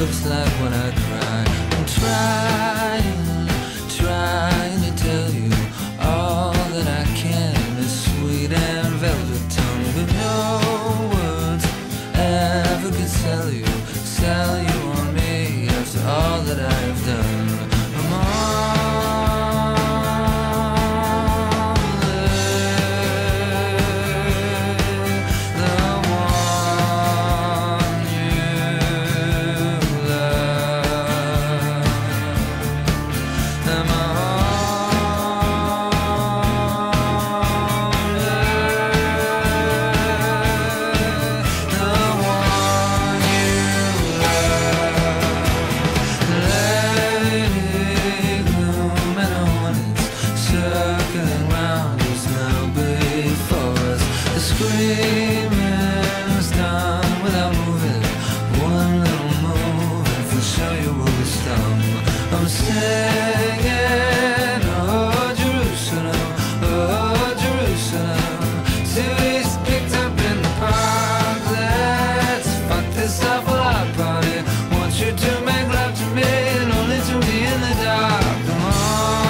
looks like when I cry. I'm trying to tell you all that I can in this sweet and velvet tongue, but no words ever could sell you on me after all that I've done. I'm screaming's done without moving. One little move and for sure you will be stung. I'm singing, oh Jerusalem, oh Jerusalem. City's picked up in the park. Let's fuck this awful hot party. Want you to make love to me and only to me in the dark. Come on.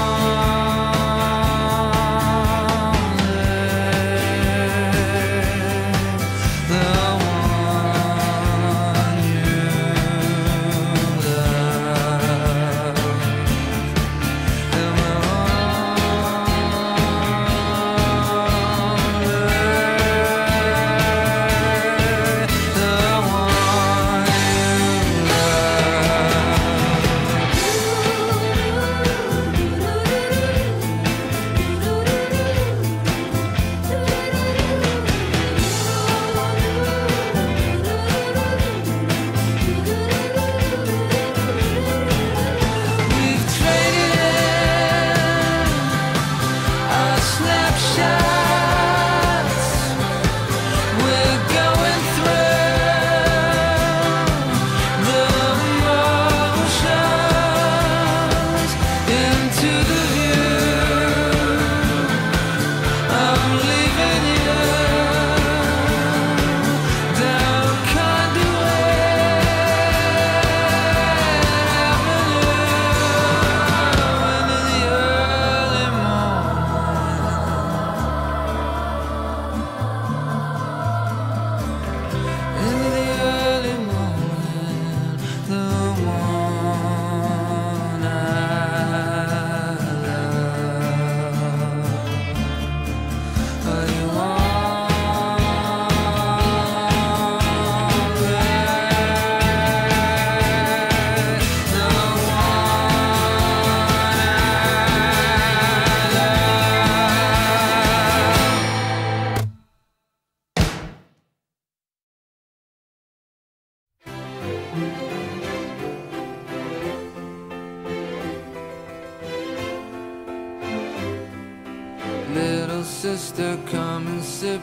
Little sister, come and sit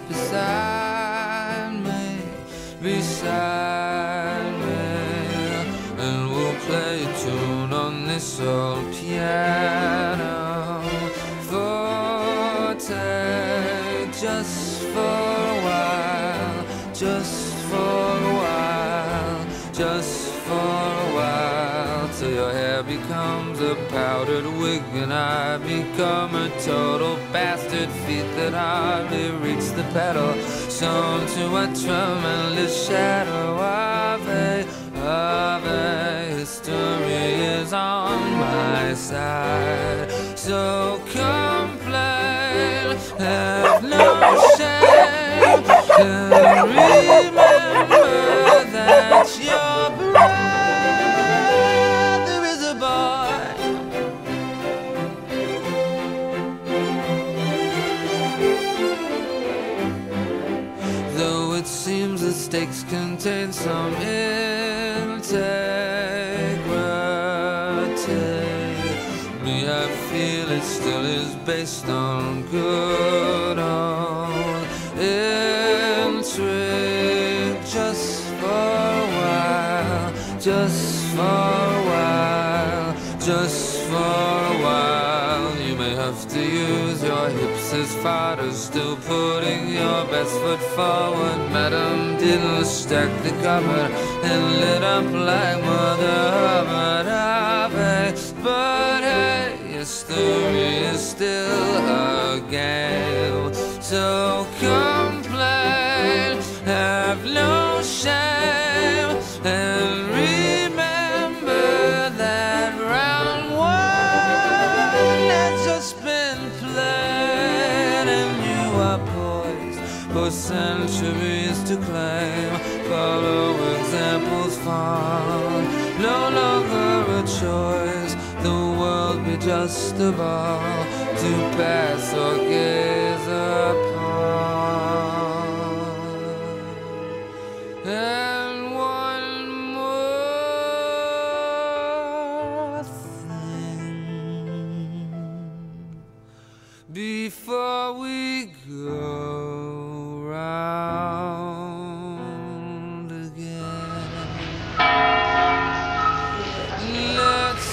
beside me, and we'll play a tune on this old piano forte, just for a while, just for a while, just for a while, till your hair becomes a powdered wig and I become a total bastard, feet that hardly reach the pedal, sewn to a tremendous shadow of a history is on my side. So complain, have no shame, and remember that your brother is a boy. Though it seems the stakes contain some integrity, me, I feel it still is based on good old intrigue. Just for a while, just for a while, just for a while, you may have to use your hips his fighters, still putting your best foot forward. Madam didn't stack the cupboard and lit up like Mother Hubbard. But hey, history is still a game. So complain, have no shame, and remember that round one has just been played, and you are poised for centuries to claim. Follow examples found, no longer a choice. The world be just a ball to pass or gaze upon. And one more thing before we go round again. Let's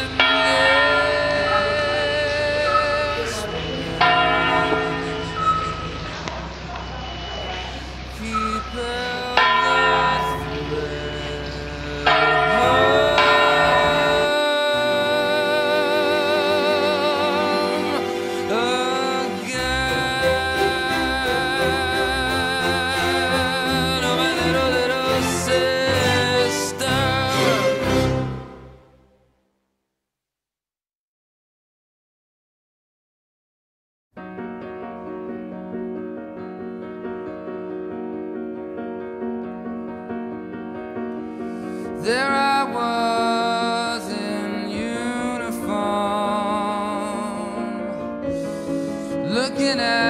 there I was in uniform, looking at